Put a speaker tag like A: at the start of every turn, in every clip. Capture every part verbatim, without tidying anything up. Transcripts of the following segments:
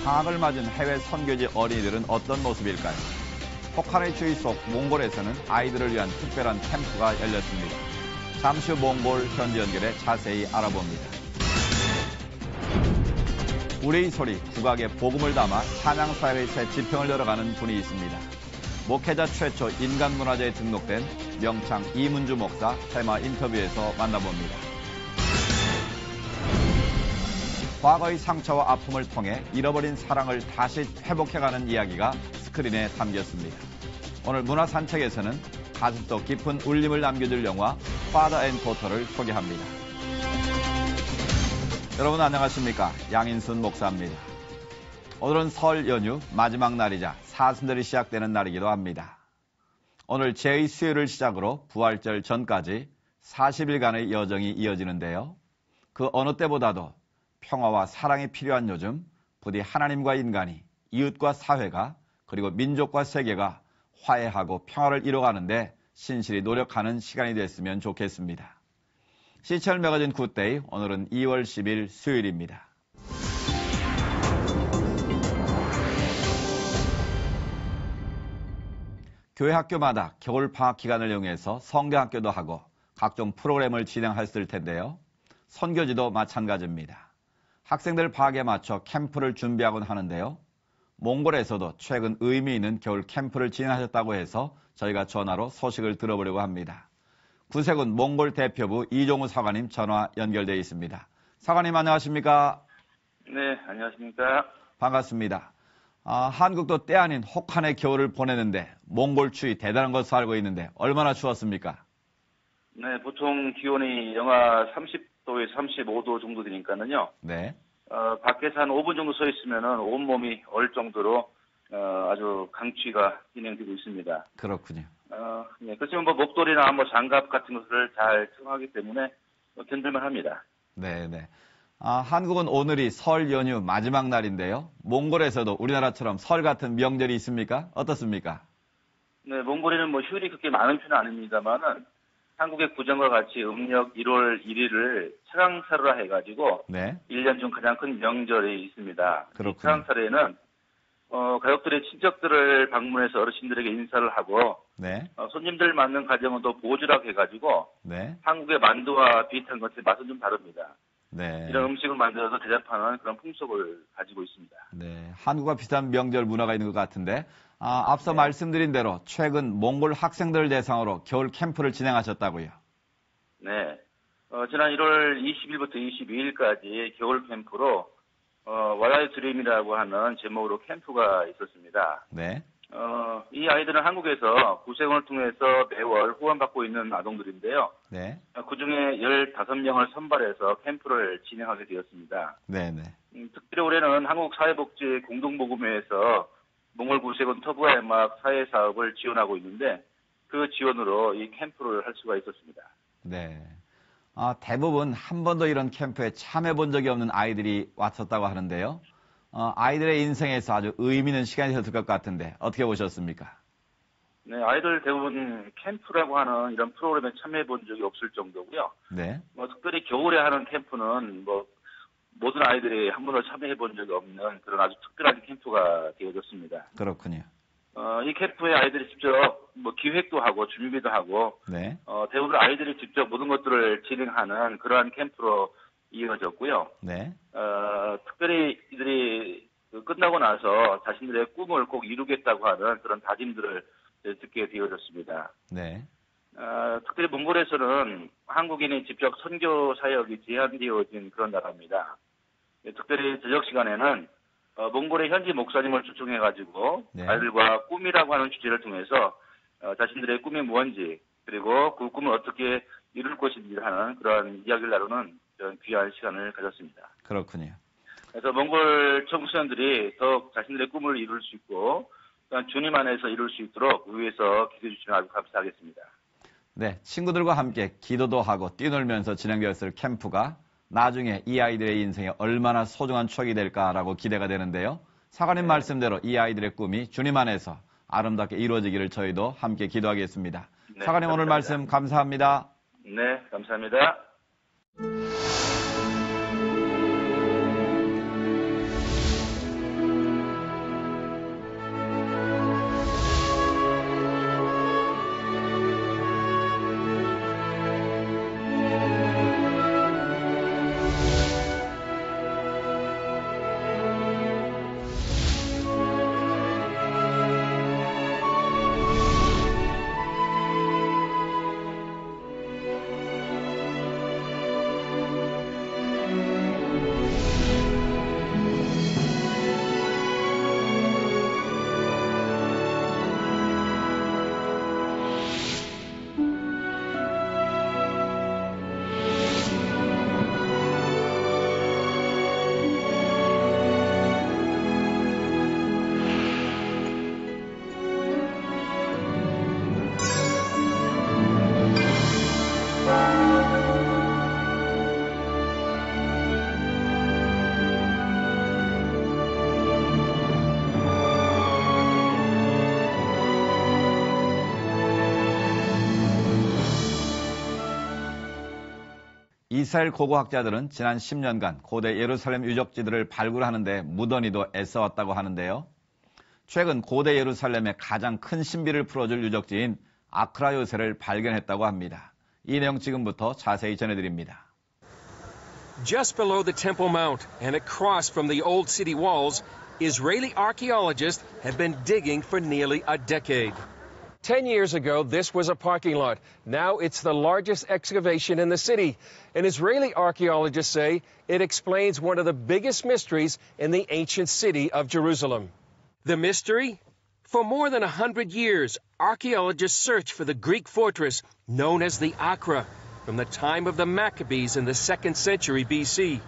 A: 방학을 맞은 해외 선교지 어린이들은 어떤 모습일까요? 혹한의 주의 속 몽골에서는 아이들을 위한 특별한 캠프가 열렸습니다. 잠시 후 몽골 현지 연결에 자세히 알아봅니다. 우리의 소리, 국악의 복음을 담아 찬양사역의 새 지평을 열어가는 분이 있습니다. 목회자 최초 인간문화재에 등록된 명창 이문주 목사 테마 인터뷰에서 만나봅니다. 과거의 상처와 아픔을 통해 잃어버린 사랑을 다시 회복해가는 이야기가 스크린에 담겼습니다. 오늘 문화산책에서는 가슴속 깊은 울림을 남겨줄 영화 Father and Daughter를 소개합니다. 여러분 안녕하십니까? 양인순 목사입니다. 오늘은 설 연휴 마지막 날이자 사순절이 시작되는 날이기도 합니다. 오늘 제의 수요일을 시작으로 부활절 전까지 사십 일간의 여정이 이어지는데요. 그 어느 때보다도 평화와 사랑이 필요한 요즘 부디 하나님과 인간이, 이웃과 사회가, 그리고 민족과 세계가 화해하고 평화를 이뤄가는데 신실히 노력하는 시간이 됐으면 좋겠습니다. 시철 매거진 굿데이, 오늘은 이월 십일 수요일입니다. 교회 학교마다 겨울 방학 기간을 이용해서 성경학교도 하고 각종 프로그램을 진행했을 텐데요. 선교지도 마찬가지입니다. 학생들 방학에 맞춰 캠프를 준비하곤 하는데요. 몽골에서도 최근 의미 있는 겨울 캠프를 진행하셨다고 해서 저희가 전화로 소식을 들어보려고 합니다. 구세군 몽골 대표부 이종우 사관님 전화 연결되어 있습니다. 사관님 안녕하십니까?
B: 네, 안녕하십니까?
A: 반갑습니다. 아, 한국도 때 아닌 혹한의 겨울을 보내는데 몽골 추위 대단한 것으로 알고 있는데 얼마나 추웠습니까?
B: 네, 보통 기온이 영하 삼십 도에서 삼십오 도 정도 되니까는요.
A: 네.
B: 어, 밖에서 한 오 분 정도 서 있으면은 온몸이 얼 정도로 어, 아주 강추위가 진행되고 있습니다.
A: 그렇군요.
B: 어, 네, 그렇지만 뭐 목도리나 뭐 장갑 같은 것을 잘 착용하기 때문에 뭐 견딜만 합니다.
A: 네, 네. 아, 한국은 오늘이 설 연휴 마지막 날인데요. 몽골에서도 우리나라처럼 설 같은 명절이 있습니까? 어떻습니까?
B: 네, 몽골에는 뭐 휴일이 그렇게 많은 편은 아닙니다만은 한국의 구정과 같이 음력 일월 일일을 차강사루라 해가지고
A: 네.
B: 일 년 중 가장 큰 명절이 있습니다.
A: 그렇군요.
B: 차강사루에는 어, 가족들의 친척들을 방문해서 어르신들에게 인사를 하고
A: 네.
B: 어, 손님들 맞는 가정은 또 보주라고 해가지고
A: 네.
B: 한국의 만두와 비슷한 것의 맛은 좀 다릅니다.
A: 네.
B: 이런 음식을 만들어서 대접하는 그런 풍속을 가지고 있습니다.
A: 네. 한국과 비슷한 명절 문화가 있는 것 같은데 아, 앞서
B: 네.
A: 말씀드린 대로 최근 몽골 학생들을 대상으로 겨울 캠프를 진행하셨다고요.
B: 네. 어, 지난 일월 이십일부터 이십이일까지 겨울 캠프로 어, 와라이 드림이라고 하는 제목으로 캠프가 있었습니다.
A: 네.
B: 어, 이 아이들은 한국에서 구세군을 통해서 매월 후원받고 있는 아동들인데요.
A: 네.
B: 어, 그중에 열다섯 명을 선발해서 캠프를 진행하게 되었습니다.
A: 네, 네.
B: 음, 특별히 올해는 한국사회복지 공동모금회에서 몽골 구세군 터부아해막 사회사업을 지원하고 있는데 그 지원으로 이 캠프를 할 수가 있었습니다.
A: 네. 아, 대부분 한 번도 이런 캠프에 참여해 본 적이 없는 아이들이 왔었다고 하는데요. 어, 아이들의 인생에서 아주 의미 있는 시간이 됐을 것 같은데 어떻게 보셨습니까?
B: 네, 아이들 대부분 캠프라고 하는 이런 프로그램에 참여해 본 적이 없을 정도고요.
A: 네.
B: 뭐 특별히 겨울에 하는 캠프는 뭐 모든 아이들이 한 번도 참여해 본 적이 없는 그런 아주 특별한 캠프가 되어졌습니다.
A: 그렇군요.
B: 어, 이 캠프에 아이들이 직접 뭐 기획도 하고 준비도 하고
A: 네.
B: 어, 대부분 아이들이 직접 모든 것들을 진행하는 그러한 캠프로 이어졌고요.
A: 네.
B: 어, 특별히 이들이 끝나고 나서 자신들의 꿈을 꼭 이루겠다고 하는 그런 다짐들을 듣게 되어졌습니다.
A: 네.
B: 어, 특별히 몽골에서는 한국인이 직접 선교 사역이 제한되어진 그런 나라입니다. 특별히 저녁 시간에는 어, 몽골의 현지 목사님을 초청해가지고
A: 네.
B: 아이들과 꿈이라고 하는 주제를 통해서 어, 자신들의 꿈이 무엇인지 그리고 그 꿈을 어떻게 이룰 것인지 하는 그런 이야기를 나누는 그런 귀한 시간을 가졌습니다.
A: 그렇군요.
B: 그래서 몽골 청소년들이 더욱 자신들의 꿈을 이룰 수 있고 주님 안에서 이룰 수 있도록 위해서 기도해 주시면 아주 감사하겠습니다.
A: 네, 친구들과 함께 기도도 하고 뛰놀면서 진행되었을 캠프가 나중에 이 아이들의 인생에 얼마나 소중한 추억이 될까라고 기대가 되는데요. 사관님
B: 네.
A: 말씀대로 이 아이들의 꿈이 주님 안에서 아름답게 이루어지기를 저희도 함께 기도하겠습니다.
B: 네,
A: 사관님 오늘 말씀 감사합니다.
B: 네, 감사합니다.
A: 이스라엘 고고학자들은 지난 십 년간 고대 예루살렘 유적지들을 발굴하는 데 무던히도 애써왔다고 하는데요. 최근 고대 예루살렘의 가장 큰 신비를 풀어줄 유적지인 아크라 요새를 발견했다고 합니다. 이 내용 지금부터 자세히 전해드립니다.
C: Just below the Temple Mount and across from the old city walls, Israeli archaeologists have been digging for nearly a decade. Ten years ago, this was a parking lot. Now it's the largest excavation in the city. And Israeli archaeologists say it explains one of the biggest mysteries in the ancient city of Jerusalem. The mystery? For more than a hundred years, archaeologists searched for the Greek fortress known as the Akra from the time of the Maccabees in the second century B C.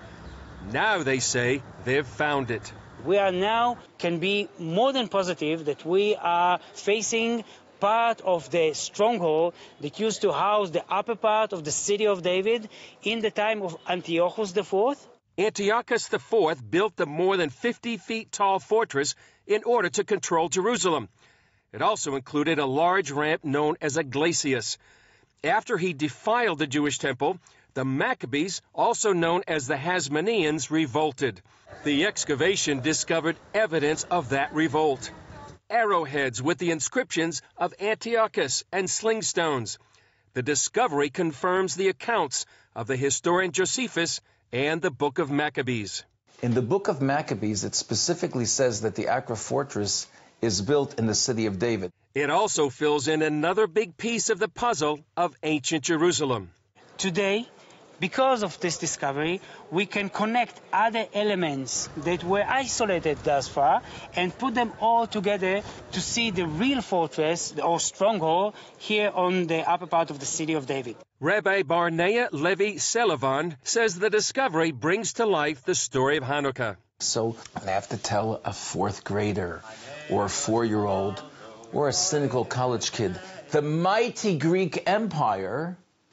C: Now they say they've found it.
D: We are now can be more than positive that we are facing part of the stronghold that used to house the upper part of the city of David in the time of Antiochus the fourth.
C: Antiochus the fourth built the more than fifty feet tall fortress in order to control Jerusalem. It also included a large ramp known as a glacis. After he defiled the Jewish temple, the Maccabees, also known as the Hasmoneans, revolted. The excavation discovered evidence of that revolt. Arrowheads with the inscriptions of Antiochus and sling stones. The discovery confirms the accounts of the historian Josephus and the Book of Maccabees.
E: In the Book of Maccabees, it specifically says that the Akra fortress is built in the city of David.
C: It also fills in another big piece of the puzzle of ancient Jerusalem.
D: Today, because of this discovery, we can connect other elements that were isolated thus far and put them all together to see the real fortress or stronghold here on the upper part of the city of David.
C: Rabbi Barnea Levi Selavan says the discovery brings to life the story of Hanukkah.
E: So I have to tell a fourth grader or a four-year-old or a cynical college kid, the mighty Greek Empire,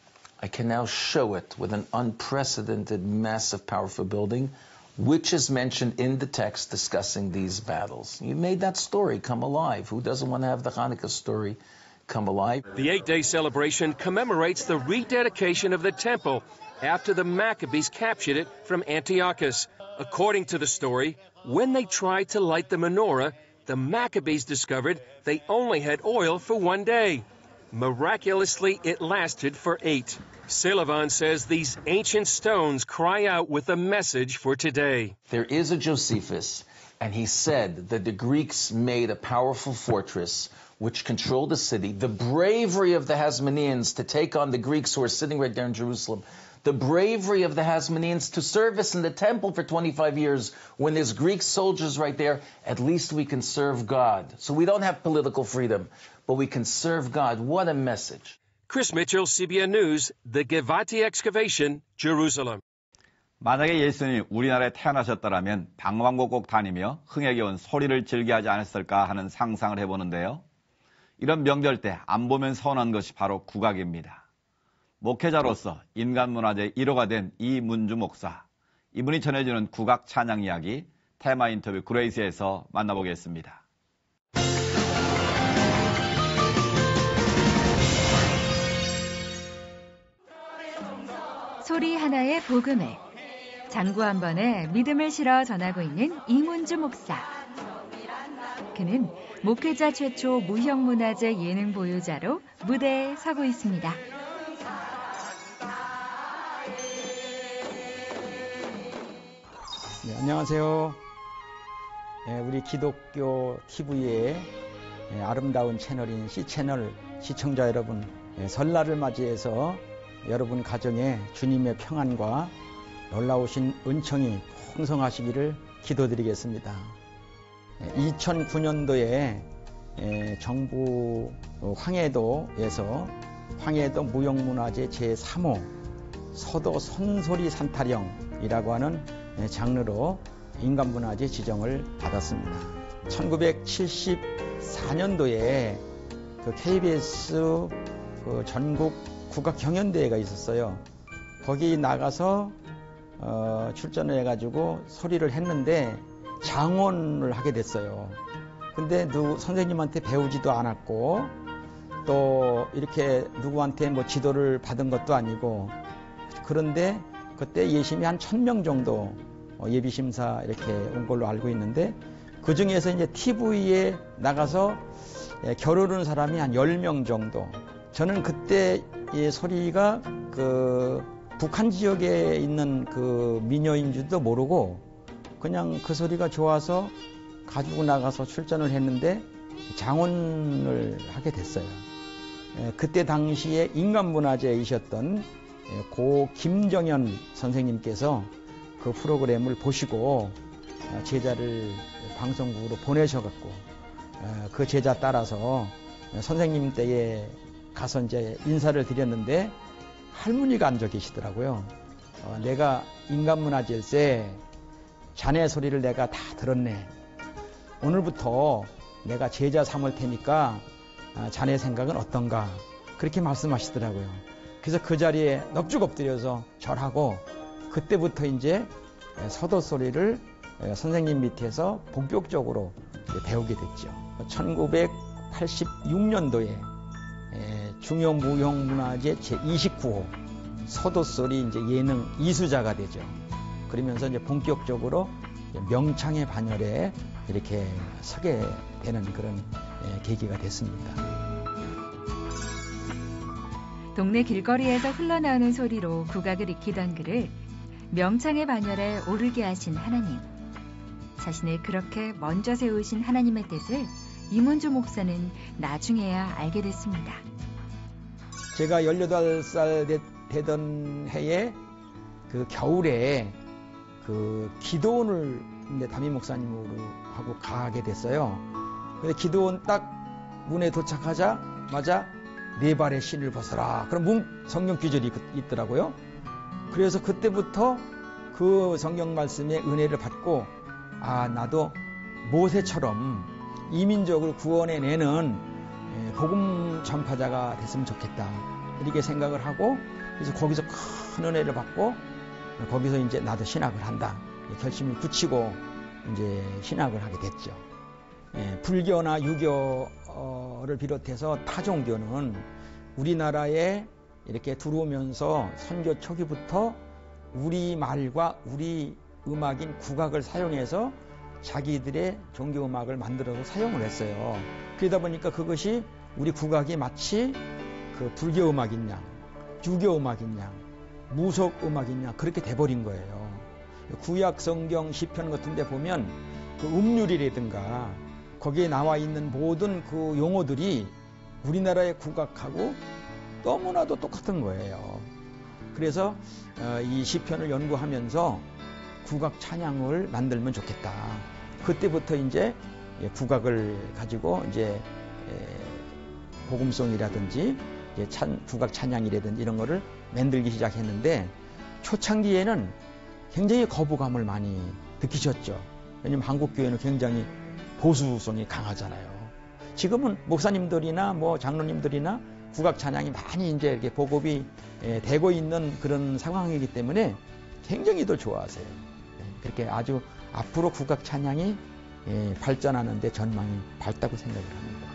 E: I can now show it with an unprecedented, massive, powerful building, which is mentioned in the text discussing these battles. You made that story come alive. Who doesn't want to have the Hanukkah story come alive?
C: The eight-day celebration commemorates the rededication of the temple after the Maccabees captured it from Antiochus. According to the story, when they tried to light the menorah, the Maccabees discovered they only had oil for one day. Miraculously, it lasted for eight. Selavan says these ancient stones cry out with a message for today.
E: There is a Josephus, and he said that the Greeks made a powerful fortress which controlled the city. The bravery of the Hasmoneans to take on the Greeks who are sitting right there in Jerusalem. The bravery of the Hasmoneans to service in the temple for twenty-five years when there's Greek soldiers right there. At least we can serve God. So we don't have political freedom, but we can serve God. What a message.
C: Chris Mitchell, C B N News, the Gevati excavation, Jerusalem.
A: 만약에 예수님이 우리나라에 태어나셨더라면 방방곡곡 꼭 다니며 흥에 겨운 소리를 즐겨하지 않았을까 하는 상상을 해보는데요. 이런 명절 때 안 보면 서운한 것이 바로 국악입니다. 목회자로서 인간문화재 일 호가 된 이문주 목사. 이분이 전해주는 국악 찬양 이야기 테마 인터뷰 그레이스에서 만나보겠습니다.
F: 소리 하나의 복음을 장구 한 번에 믿음을 실어 전하고 있는 이문주 목사. 그는 목회자 최초 무형문화재 예능 보유자로 무대에 서고 있습니다.
G: 네, 안녕하세요. 네, 우리 기독교 티비의 네, 아름다운 채널인 C채널 시청자 여러분, 네, 설날을 맞이해서 여러분 가정에 주님의 평안과 놀라우신 은총이 풍성하시기를 기도드리겠습니다. 네, 이천구 년도에 네, 정부 황해도에서 황해도 무형문화재 제삼 호 서도 손소리 산타령이라고 하는 장르로 인간문화재 지정을 받았습니다. 천구백칠십사 년도에 그 케이비에스 그 전국 국악 경연대회가 있었어요. 거기 나가서 어, 출전을 해가지고 소리를 했는데 장원을 하게 됐어요. 근데 누 선생님한테 배우지도 않았고 또 이렇게 누구한테 뭐 지도를 받은 것도 아니고 그런데 그때 예심이 한 천 명 정도 예비 심사 이렇게 온 걸로 알고 있는데 그 중에서 이제 티비에 나가서 겨루는 사람이 한 열 명 정도. 저는 그때 이 소리가 그 북한 지역에 있는 그 민요인 줄도 모르고 그냥 그 소리가 좋아서 가지고 나가서 출전을 했는데 장원을 하게 됐어요. 그때 당시에 인간문화재이셨던 고 김정현 선생님께서 그 프로그램을 보시고 제자를 방송국으로 보내셔갖고 그 제자 따라서 선생님 댁에 가서 이제 인사를 드렸는데 할머니가 앉아 계시더라고요. 어, 내가 인간문화재일세 자네 소리를 내가 다 들었네. 오늘부터 내가 제자 삼을 테니까 아, 자네 생각은 어떤가 그렇게 말씀하시더라고요. 그래서 그 자리에 넙죽 엎드려서 절하고 그때부터 이제 서도 소리를 선생님 밑에서 본격적으로 배우게 됐죠. 천구백팔십육 년도에 중요무형문화재 제이십구 호 서도소리 이제 예능 이수자가 되죠. 그러면서 이제 본격적으로 명창의 반열에 이렇게 서게 되는 그런 계기가 됐습니다.
F: 동네 길거리에서 흘러나오는 소리로 국악을 익히던 그를 명창의 반열에 오르게 하신 하나님. 자신을 그렇게 먼저 세우신 하나님의 뜻을 이문주 목사는 나중에야 알게 됐습니다.
G: 제가 열여덟 살 되, 되던 해에 그 겨울에 그 기도원을 이제 담임 목사님으로 하고 가게 됐어요. 근데 기도원 딱 문에 도착하자마자 네 발의 신을 벗어라. 그런 문, 성경 구절이 있더라고요. 그래서 그때부터 그 성경 말씀의 은혜를 받고 아 나도 모세처럼 이민족을 구원해내는 복음 전파자가 됐으면 좋겠다 이렇게 생각을 하고 그래서 거기서 큰 은혜를 받고 거기서 이제 나도 신학을 한다 결심을 굳히고 이제 신학을 하게 됐죠. 예, 불교나 유교를 비롯해서 타종교는 우리나라에 이렇게 들어오면서 선교 초기부터 우리 말과 우리 음악인 국악을 사용해서 자기들의 종교 음악을 만들어서 사용을 했어요. 그러다 보니까 그것이 우리 국악이 마치 그 불교 음악인 양, 유교 음악인 양, 무속 음악인 양 그렇게 돼버린 거예요. 구약 성경 시편 같은 데 보면 그 음률이라든가 거기에 나와 있는 모든 그 용어들이 우리나라의 국악하고 너무나도 똑같은 거예요. 그래서 이 시편을 연구하면서 국악 찬양을 만들면 좋겠다. 그때부터 이제 국악을 가지고 이제 복음송이라든지 찬, 국악 찬양이라든지 이런 거를 만들기 시작했는데 초창기에는 굉장히 거부감을 많이 느끼셨죠. 왜냐면 한국 교회는 굉장히 보수성이 강하잖아요. 지금은 목사님들이나 뭐 장로님들이나 국악 찬양이 많이 이제 이렇게 보급이 되고 있는 그런 상황이기 때문에 굉장히 더 좋아하세요. 그렇게 아주 앞으로 국악 찬양이 발전하는 데 전망이 밝다고 생각을 합니다.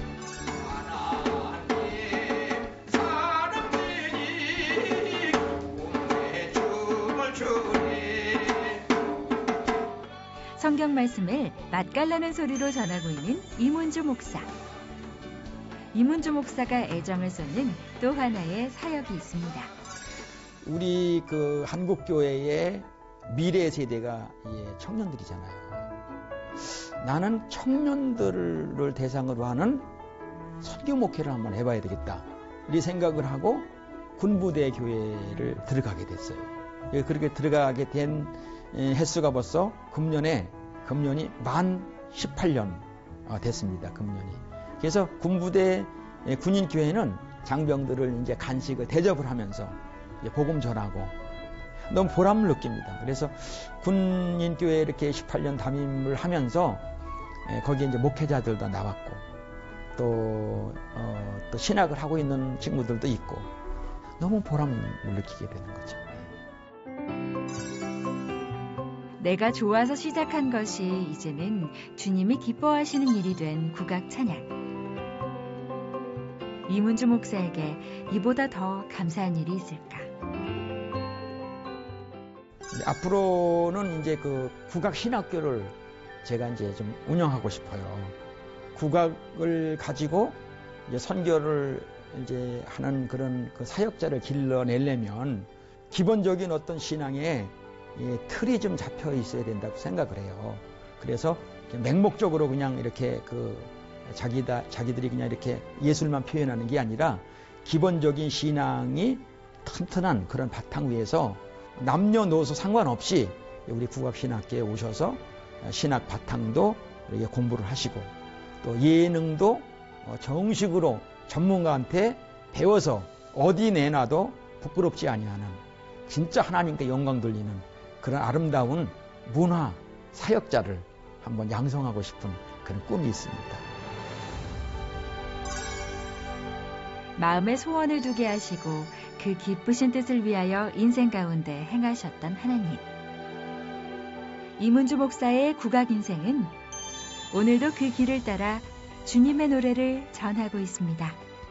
F: 성경 말씀을 맛깔나는 소리로 전하고 있는 이문주 목사. 이문주 목사가 애정을 쏟는 또 하나의 사역이 있습니다.
G: 우리 그 한국 교회의 미래 세대가 청년들이잖아요. 나는 청년들을 대상으로 하는 선교 목회를 한번 해봐야 되겠다. 이 생각을 하고 군부대 교회를 들어가게 됐어요. 그렇게 들어가게 된 횟수가 벌써 금년에 금년이 만 십팔 년 됐습니다. 금년이. 그래서 군부대 군인 교회는 장병들을 이제 간식을 대접을 하면서 복음 전하고 너무 보람을 느낍니다. 그래서 군인 교회 이렇게 십팔 년 담임을 하면서 거기에 이제 목회자들도 나왔고 또, 어, 또 신학을 하고 있는 친구들도 있고 너무 보람을 느끼게 되는 거죠.
F: 내가 좋아서 시작한 것이 이제는 주님이 기뻐하시는 일이 된 국악 찬양. 이문주 목사에게 이보다 더 감사한 일이 있을까?
G: 앞으로는 이제 그 국악 신학교를 제가 이제 좀 운영하고 싶어요. 국악을 가지고 이제 선교를 이제 하는 그런 그 사역자를 길러내려면 기본적인 어떤 신앙에 예, 틀이 좀 잡혀 있어야 된다고 생각을 해요. 그래서 맹목적으로 그냥 이렇게 그 자기다 자기들이 그냥 이렇게 예술만 표현하는 게 아니라 기본적인 신앙이 튼튼한 그런 바탕 위에서 남녀노소 상관없이 우리 국악신학교에 오셔서 신학 바탕도 이렇게 공부를 하시고 또 예능도 정식으로 전문가한테 배워서 어디 내놔도 부끄럽지 아니하는 진짜 하나님께 영광 돌리는 그런 아름다운 문화 사역자를 한번 양성하고 싶은 그런 꿈이 있습니다.
F: 마음에 소원을 두게 하시고 그 기쁘신 뜻을 위하여 인생 가운데 행하셨던 하나님. 이문주 목사의 국악 인생은 오늘도 그 길을 따라 주님의 노래를 전하고 있습니다.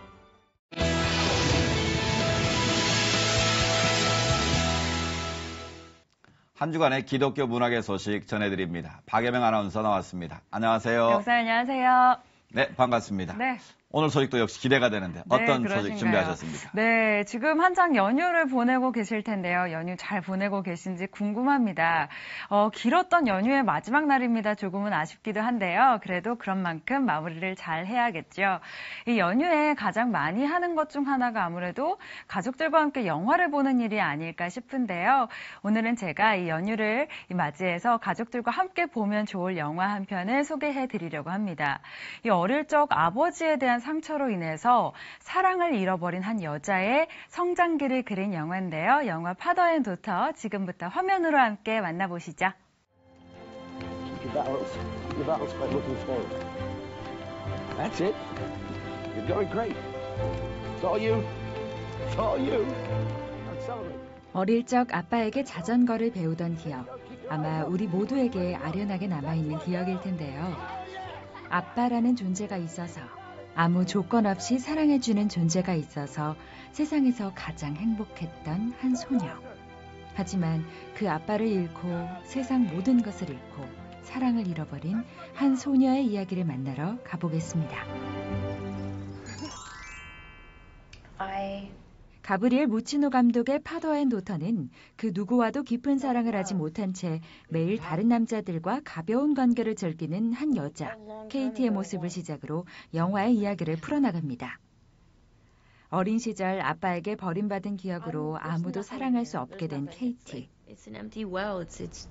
A: 한 주간의 기독교 문학의 소식 전해드립니다. 박예명 아나운서 나왔습니다. 안녕하세요.
H: 목사님 안녕하세요.
A: 네, 반갑습니다.
H: 네.
A: 오늘 소식도 역시 기대가 되는데 어떤
H: 네,
A: 소식 준비하셨습니까?
H: 네, 지금 한창 연휴를 보내고 계실 텐데요. 연휴 잘 보내고 계신지 궁금합니다. 어, 길었던 연휴의 마지막 날입니다. 조금은 아쉽기도 한데요. 그래도 그런 만큼 마무리를 잘 해야겠죠. 이 연휴에 가장 많이 하는 것 중 하나가 아무래도 가족들과 함께 영화를 보는 일이 아닐까 싶은데요. 오늘은 제가 이 연휴를 맞이해서 가족들과 함께 보면 좋을 영화 한 편을 소개해 드리려고 합니다. 이 어릴 적 아버지에 대한 상처로 인해서 사랑을 잃어버린 한 여자의 성장기를 그린 영화인데요. 영화 파더 앤 도터 지금부터 화면으로 함께 만나보시죠.
I: Your barrels. Your barrels quite looking strong. That's it. You're going great. It's all you. It's all you. Accelerate.
F: 어릴 적 아빠에게 자전거를 배우던 기억. 아마 우리 모두에게 아련하게 남아있는 기억일 텐데요. 아빠라는 존재가 있어서 아무 조건 없이 사랑해주는 존재가 있어서 세상에서 가장 행복했던 한 소녀. 하지만 그 아빠를 잃고 세상 모든 것을 잃고 사랑을 잃어버린 한 소녀의 이야기를 만나러 가보겠습니다.
H: I...
F: 가브리엘 무치노 감독의 파더 앤 도터는 그 누구와도 깊은 사랑을 하지 못한 채 매일 다른 남자들과 가벼운 관계를 즐기는 한 여자, 케이티의 모습을 시작으로 영화의 이야기를 풀어나갑니다. 어린 시절 아빠에게 버림받은 기억으로 아무도 사랑할 수 없게 된 케이티.
J: It's an empty well. It's it's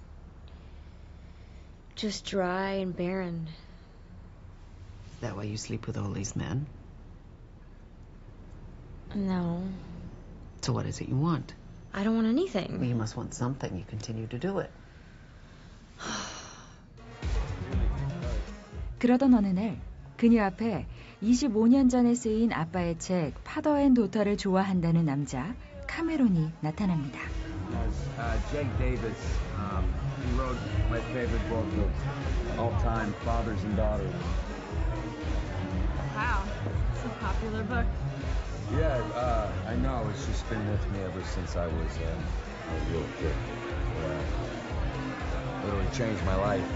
J: just dry and barren.
K: Is that why you sleep with all these men?
J: No.
K: So what is it you want?
J: I don't want anything.
K: Well, you must want something. You continue to do it.
F: 그러던 어느 날 그녀 앞에 이십오 년 전에 쓰인 아빠의 책 파더 앤 도터를 좋아한다는 남자 카메론이 나타납니다.
L: Uh, Jake Davis. Um, he wrote my favorite book of all time, Fathers and Daughters.
M: Wow, it's a popular book.
L: Yeah, uh, I know. It's just been with me ever since I was uh, a little kid. Yeah. Literally changed my life.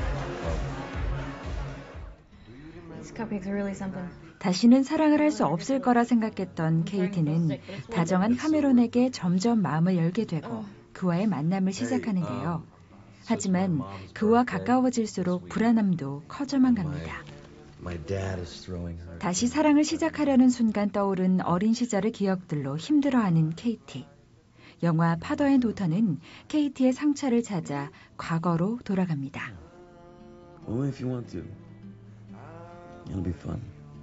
M: These cupcakes are really something.
F: 다시는 사랑을 할 수 없을 거라 생각했던 케이티는 다정한 카메론에게 점점 마음을 열게 되고 그와의 만남을 시작하는데요. 하지만 그와 가까워질수록 불안함도 커져만 갑니다. 다시 사랑을 시작하려는 순간 떠오른 어린 시절의 기억들로 힘들어하는 케이티. 영화 파더 앤 도터는 케이티의 상처를 찾아 과거로 돌아갑니다.
L: Only if you want to. It'll be fun.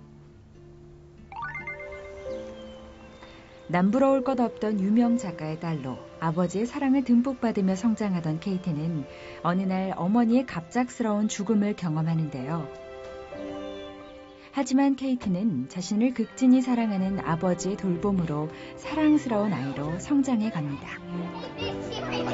F: 남부러울 것 없던 유명 작가의 딸로 아버지의 사랑을 듬뿍 받으며 성장하던 케이티는 어느 날 어머니의 갑작스러운 죽음을 경험하는데요. 하지만 케이티는 자신을 극진히 사랑하는 아버지의 돌봄으로 사랑스러운 아이로 성장해 갑니다.
N: Well,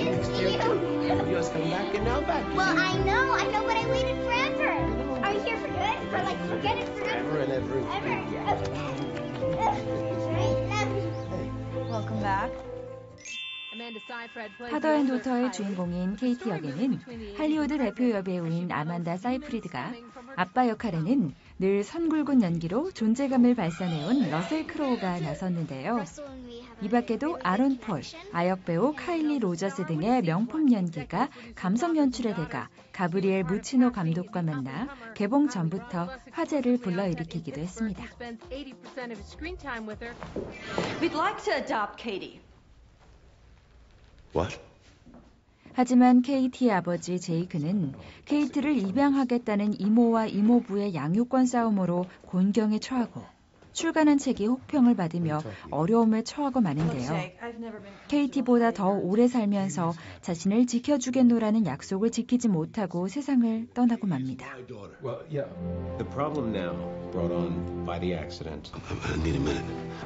N: I know, I know, but I waited forever. Are you here for good? For like, forget it for good?
I: Forever and ever.
N: Ever.
M: Welcome back.
F: 파더 앤 도터의 주인공인 케이티 역에는 할리우드 대표 여배우인 아만다 사이프리드가, 아빠 역할에는 늘 선굵은 연기로 존재감을 발산해온 러셀 크로우가 나섰는데요. 이 밖에도 아론 폴, 아역배우 카일리 로저스 등의 명품 연기가 감성 연출의 대가 가브리엘 무치노 감독과 만나 개봉 전부터 화제를 불러일으키기도 했습니다.
O: We'd like to adopt Katie.
I: What?
F: 하지만 케이티의 아버지 제이크는 케이트를 입양하겠다는 이모와 이모부의 양육권 싸움으로 곤경에 처하고 출간한 책이 혹평을 받으며 어려움에 처하고 마는데요. 케이티보다 더 오래 살면서 자신을 지켜주겠노라는 약속을 지키지 못하고 세상을 떠나고 맙니다.
P: Well, yeah. The problem now brought on by the accident.
I: I need a minute.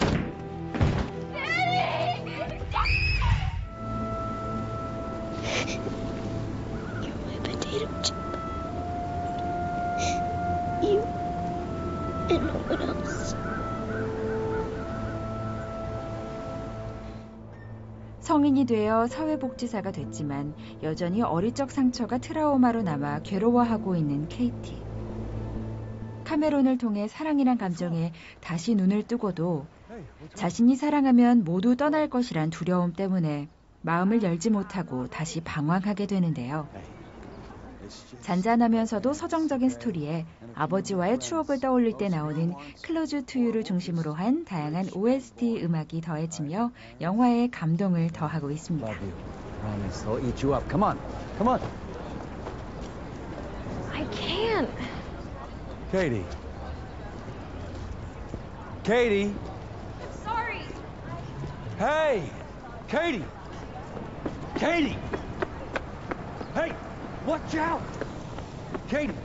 N: Potato chip. You and no one else.
F: 성인이 되어 사회복지사가 됐지만 여전히 어릴 적 상처가 트라우마로 남아 괴로워하고 있는 케이티. 카메론을 통해 사랑이란 감정에 다시 눈을 뜨고도 자신이 사랑하면 모두 떠날 것이란 두려움 때문에 마음을 열지 못하고 다시 방황하게 되는데요. 잔잔하면서도 서정적인 스토리에 아버지와의 추억을 떠올릴 때 나오는 클로즈 투 유를 중심으로 한 다양한 오에스티 음악이 더해지며 영화의 감동을 더하고 있습니다.
L: Promise, I'll eat you up. Come on, come on.
J: I can't.
L: Katie. Katie.
M: I'm sorry.
L: Hey, Katie. Katie. Hey. Watch out! Katie!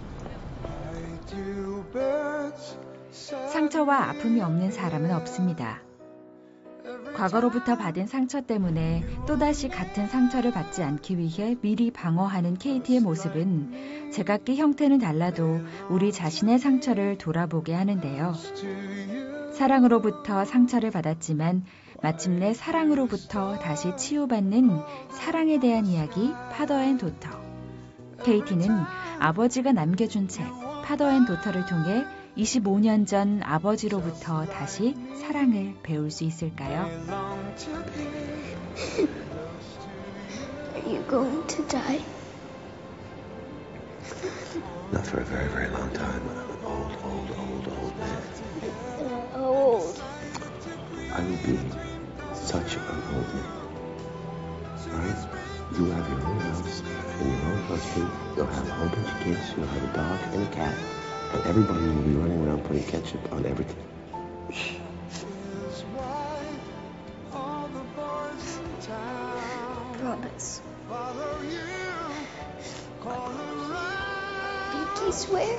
F: 상처와 아픔이 없는 사람은 없습니다. 과거로부터 받은 상처 때문에 또다시 같은 상처를 받지 않기 위해 미리 방어하는 케이티의 모습은 제각기 형태는 달라도 우리 자신의 상처를 돌아보게 하는데요. 사랑으로부터 상처를 받았지만 마침내 사랑으로부터 다시 치유받는 사랑에 대한 이야기 파더 앤 도터. 케이티는 아버지가 남겨준 책 파더 앤 도터를 통해 이십오 년 전 아버지로부터 다시 사랑을 배울 수 있을까요?
N: Are you going to die?
I: Not for a very, very long time. I'm an old, old, old, old man.
N: You're old.
I: I will be such an old man. Right? You have your own house and your own husband. You'll have a whole bunch of kids. You'll have a dog and a cat. And everybody will be running around putting ketchup on everything.
N: Promise. Pinky swear?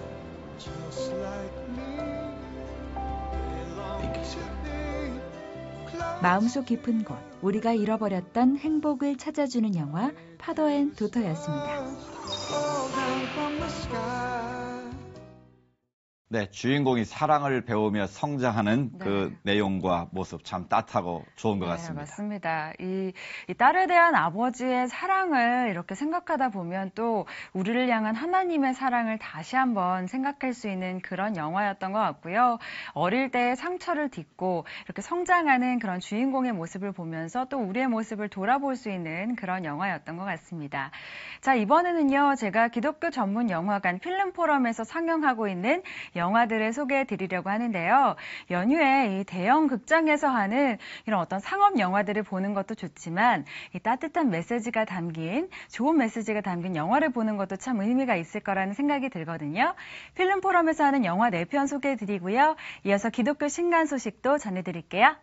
I: Pinky swear.
F: 마음속 깊은 곳, 우리가 잃어버렸던 행복을 찾아주는 영화 파더 앤 도터였습니다.
A: 네, 주인공이 사랑을 배우며 성장하는
H: 네.
A: 그 내용과 모습 참 따뜻하고 좋은 것
H: 네,
A: 같습니다.
H: 맞습니다. 이, 이 딸에 대한 아버지의 사랑을 이렇게 생각하다 보면 또 우리를 향한 하나님의 사랑을 다시 한번 생각할 수 있는 그런 영화였던 것 같고요. 어릴 때의 상처를 딛고 이렇게 성장하는 그런 주인공의 모습을 보면서 또 우리의 모습을 돌아볼 수 있는 그런 영화였던 것 같습니다. 자, 이번에는요, 제가 기독교 전문 영화관 필름 포럼에서 상영하고 있는 영화들을 소개해 드리려고 하는데요. 연휴에 이 대형 극장에서 하는 이런 어떤 상업 영화들을 보는 것도 좋지만 이 따뜻한 메시지가 담긴, 좋은 메시지가 담긴 영화를 보는 것도 참 의미가 있을 거라는 생각이 들거든요. 필름 포럼에서 하는 영화 네 편 소개해 드리고요. 이어서 기독교 신간 소식도 전해 드릴게요.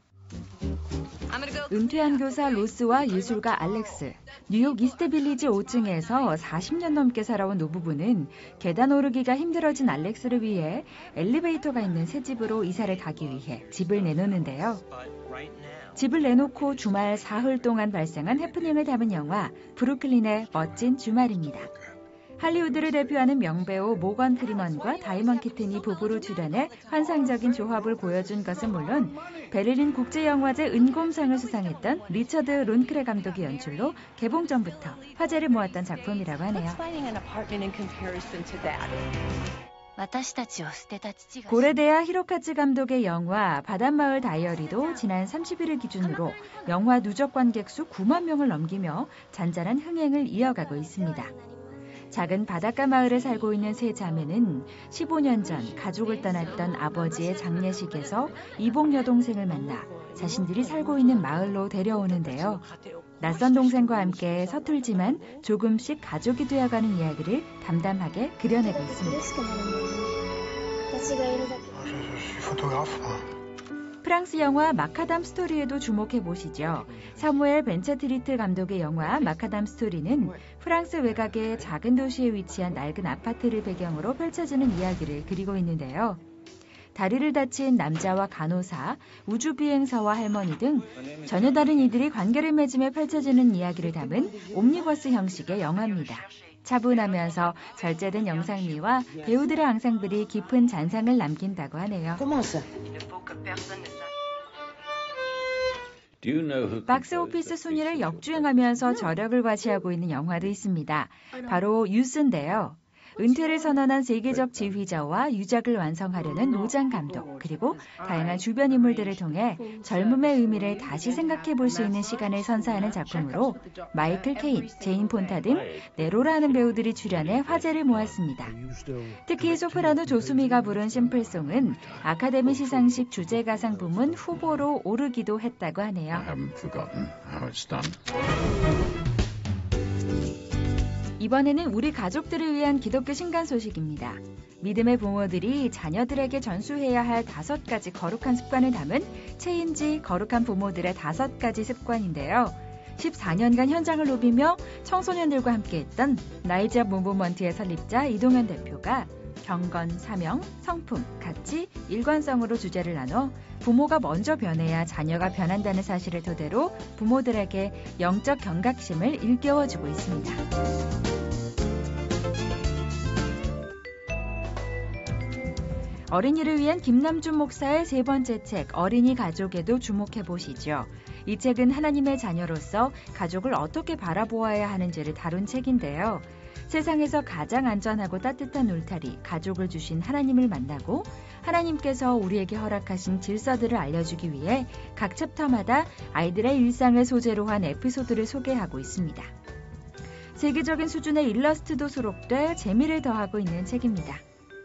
F: 은퇴한 교사 로스와 예술가 알렉스, 뉴욕 이스트빌리지 오 층에서 사십 년 넘게 살아온 노부부는 계단 오르기가 힘들어진 알렉스를 위해 엘리베이터가 있는 새 집으로 이사를 가기 위해 집을 내놓는데요. 집을 내놓고 주말 사흘 동안 발생한 해프닝을 담은 영화 브루클린의 멋진 주말입니다. 할리우드를 대표하는 명배우 모건 프리먼과 다이먼 키튼이 부부로 출연해 환상적인 조합을 보여준 것은 물론 베를린 국제영화제 은곰상을 수상했던 리처드 론크레 감독의 연출로 개봉 전부터 화제를 모았던 작품이라고 하네요. 고레데야 히로카즈 감독의 영화 바닷마을 다이어리도 지난 삼십 일을 기준으로 영화 누적 관객 수 구만 명을 넘기며 잔잔한 흥행을 이어가고 있습니다. 작은 바닷가 마을에 살고 있는 세 자매는 십오 년 전 가족을 떠났던 아버지의 장례식에서 이복 여동생을 만나 자신들이 살고 있는 마을로 데려오는데요. 낯선 동생과 함께 서툴지만 조금씩 가족이 되어가는 이야기를 담담하게 그려내고 있습니다. 프랑스 영화 마카담 스토리에도 주목해 보시죠. 사무엘 벤체트리트 감독의 영화 마카담 스토리는 프랑스 외곽의 작은 도시에 위치한 낡은 아파트를 배경으로 펼쳐지는 이야기를 그리고 있는데요. 다리를 다친 남자와 간호사, 우주비행사와 할머니 등 전혀 다른 이들이 관계를 맺으며 펼쳐지는 이야기를 담은 옴니버스 형식의 영화입니다. 차분하면서 절제된 영상미와 배우들의 앙상블이 깊은 잔상을 남긴다고 하네요. 박스오피스 순위를 역주행하면서 저력을 과시하고 있는 영화도 있습니다. 바로 유스인데요. 은퇴를 선언한 세계적 지휘자와 유작을 완성하려는 노장 감독, 그리고 다양한 주변 인물들을 통해 젊음의 의미를 다시 생각해 볼 수 있는 시간을 선사하는 작품으로 마이클 케인, 제인 폰타 등 네로라는 배우들이 출연해 화제를 모았습니다. 특히 소프라노 조수미가 부른 심플송은 아카데미 시상식 주제가상 부문 후보로 오르기도 했다고 하네요. 이번에는 우리 가족들을 위한 기독교 신간 소식입니다. 믿음의 부모들이 자녀들에게 전수해야 할 다섯 가지 거룩한 습관을 담은 체인지 거룩한 부모들의 다섯 가지 습관인데요. 십사 년간 현장을 누비며 청소년들과 함께했던 라이즈 업 무브먼트의 설립자 이동현 대표가 경건, 사명, 성품, 가치, 일관성으로 주제를 나눠 부모가 먼저 변해야 자녀가 변한다는 사실을 토대로 부모들에게 영적 경각심을 일깨워주고 있습니다. 어린이를 위한 김남준 목사의 세 번째 책 어린이 가족에도 주목해 보시죠. 이 책은 하나님의 자녀로서 가족을 어떻게 바라보아야 하는지를 다룬 책인데요. 세상에서 가장 안전하고 따뜻한 울타리, 가족을 주신 하나님을 만나고 하나님께서 우리에게 허락하신 질서들을 알려주기 위해 각 챕터마다 아이들의 일상을 소재로 한 에피소드를 소개하고 있습니다. 세계적인 수준의 일러스트도 수록돼 재미를 더하고 있는 책입니다.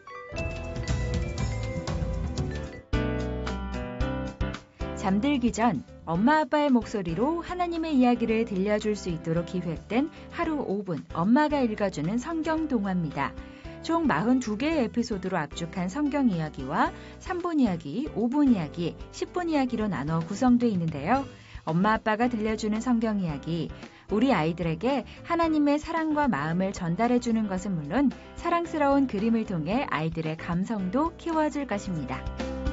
F: 잠들기 전 엄마 아빠의 목소리로 하나님의 이야기를 들려줄 수 있도록 기획된 하루 오 분 엄마가 읽어주는 성경 동화입니다. 총 사십이 개의 에피소드로 압축한 성경 이야기와 삼 분 이야기, 오 분 이야기, 십 분 이야기로 나눠 구성되어 있는데요. 엄마 아빠가 들려주는 성경 이야기, 우리 아이들에게 하나님의 사랑과 마음을 전달해주는 것은 물론 사랑스러운 그림을 통해 아이들의 감성도 키워줄 것입니다.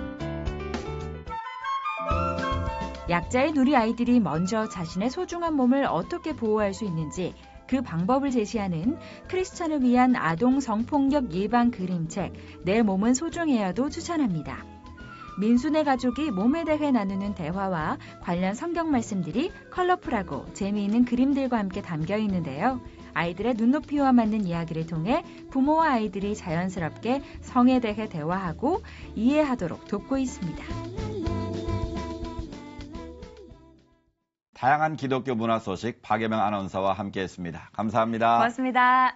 F: 약자인 우리 아이들이 먼저 자신의 소중한 몸을 어떻게 보호할 수 있는지 그 방법을 제시하는 크리스천을 위한 아동 성폭력 예방 그림책 내 몸은 소중해요도 추천합니다. 민수네 가족이 몸에 대해 나누는 대화와 관련 성경 말씀들이 컬러풀하고 재미있는 그림들과 함께 담겨 있는데요. 아이들의 눈높이와 맞는 이야기를 통해 부모와 아이들이 자연스럽게 성에 대해 대화하고 이해하도록 돕고 있습니다.
A: 다양한 기독교 문화 소식 박예명 아나운서와 함께했습니다. 감사합니다.
H: 고맙습니다.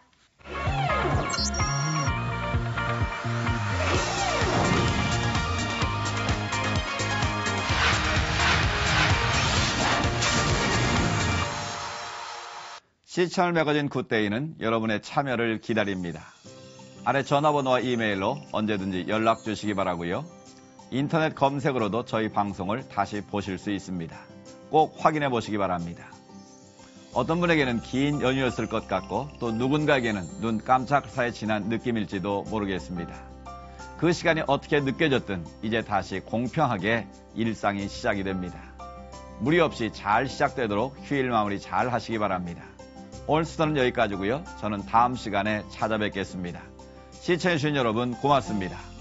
A: 시청을 매거진 굿데이는 여러분의 참여를 기다립니다. 아래 전화번호와 이메일로 언제든지 연락 주시기 바라고요. 인터넷 검색으로도 저희 방송을 다시 보실 수 있습니다. 꼭 확인해 보시기 바랍니다. 어떤 분에게는 긴 연휴였을 것 같고 또 누군가에게는 눈 깜짝 사이에 지난 느낌일지도 모르겠습니다. 그 시간이 어떻게 느껴졌든 이제 다시 공평하게 일상이 시작이 됩니다. 무리 없이 잘 시작되도록 휴일 마무리 잘 하시기 바랍니다. 오늘 수다는 여기까지고요. 저는 다음 시간에 찾아뵙겠습니다. 시청해주신 여러분 고맙습니다.